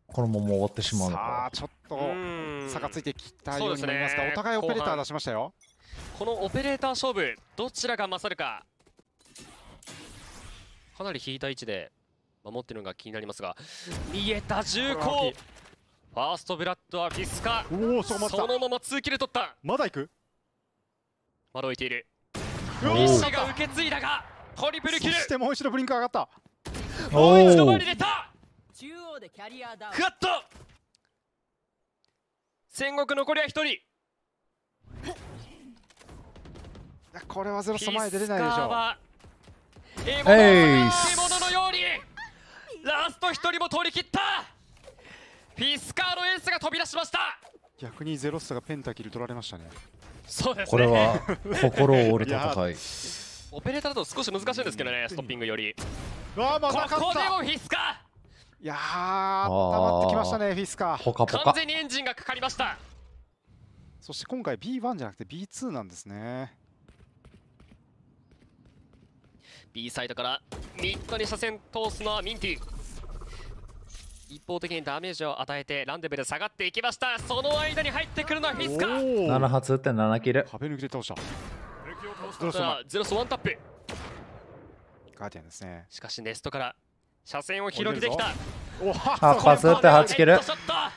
このまま終わってしまうのさか。 あちょっと差がついてきたように思いますが、お互いオペレーター出しましたよ。 このオペレーター勝負、どちらが勝るか。かなり引いた位置で守ってるのが気になりますが、見えた重厚。ファーストブラッドはフィスカ。 おお、そのまま2キル取った。 まだ行く。 まだ置いている。 お西が受け継いだがトリプルキル。 そしてもう一度ブリンク上がった。 もう一度前に出た。 中央でキャリアダウン。 ふわっと戦国残りは1人。 いやこれはゼロスト前出れないでしょう。 獲物のようにラスト1人も取り切った。フィスカーのエースが飛び出しました。 逆にゼロストがペンタキル取られましたね。 そうですね。 これは心を折る戦い。 オペレーターだと少し難しいんですけどね、ストッピングより。 わあ、またここでもフィスカ。 いやー、温まってきましたね、フィスカ。 ポカポカ。 完全にエンジンがかかりました。 そして今回 B1 じゃなくて B2 なんですね。 B サイドからミッドに車線通すのはミンティ。一方的にダメージを与えてランデブで下がっていきました。その間に入ってくるのはフィスカ。 7発撃って7キル。 壁抜きで倒した。 ゼロスワンタップ。 ガーディアンですね。 しかしネストから車線を広げてきた。 8発撃って8キル。 フ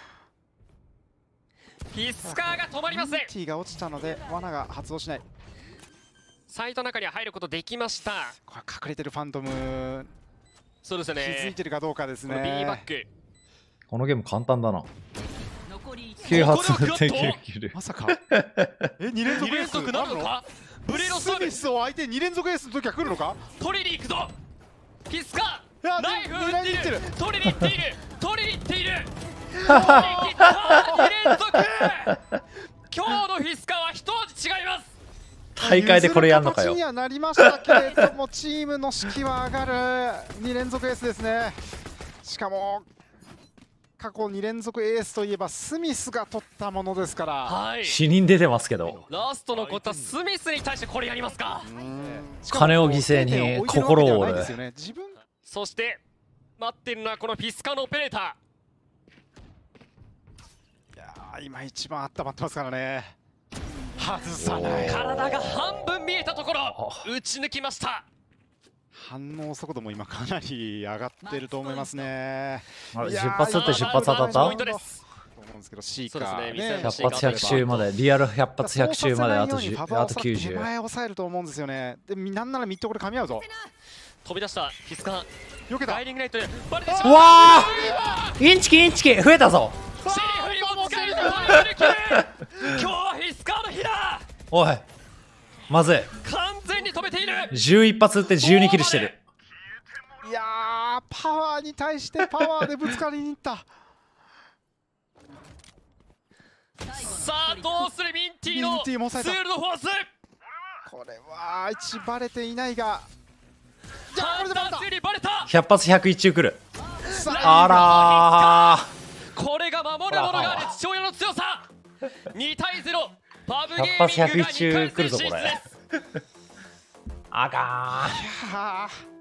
ィスカーが止まりません。 ミンティが落ちたので罠が発動しない。 サイトの中には入ることできました。 これ隠れてるファントム、 そうですね。 気づいてるかどうかですね。 B バック。 このゲーム簡単だな。 残り 9発撃って9キル。 まさか2連続エースなるのか。ブレロススミスを相手に2連続エースの時は来るのか。 取りに行くぞフィスカ。 いやナイフを撃っている。取りに行っている。取りに行っている。取り切った2連続。今日のフィスカは一味違います。 大会でこれやんのかよ。 譲る形にはなりましたけれどもチームの士気は上がる2連続エースですね。しかも過去2連続エースといえばスミスが取ったものですから、 はい。 死人出てますけど。 ラストのことはスミスに対してこれやりますか。 金を犠牲に心を折る。 そして待っているのはこのフィスカのオペレーター。いやー今一番温まってますからね。外さない。 体が半分見えたところ打ち抜きました。 反応速度も今かなり上がってると思いますね。 10発って10発当たった？ 思うんですけど、シーカーね、 100発100周まで、リアル100発100周まであと90。 手前抑えると思うんですよね。で、なんならミッドこれ噛み合うぞ。 飛び出したフィスカ。 よけた。 ガイリングライトでバレてしまう。 うわー、インチキインチキ増えたぞ。 シリフにも使えるトリプルキル。今日はフィスカの日だ。 おい、まずい。 完全に止めている。 11発撃って12キルしてる。 いやー、パワーに対してパワーでぶつかりにいった。 さあどうするミンティのツールドフォース。 これは1バレていないが、 ハンター2にバレた。 100発101中来る。あらー、これが守るものがある父親の強さ。2対0。パブゲ 100発ーミングが 101中 2 来るぞこれ。 回戦進出です。 あかー。 いやー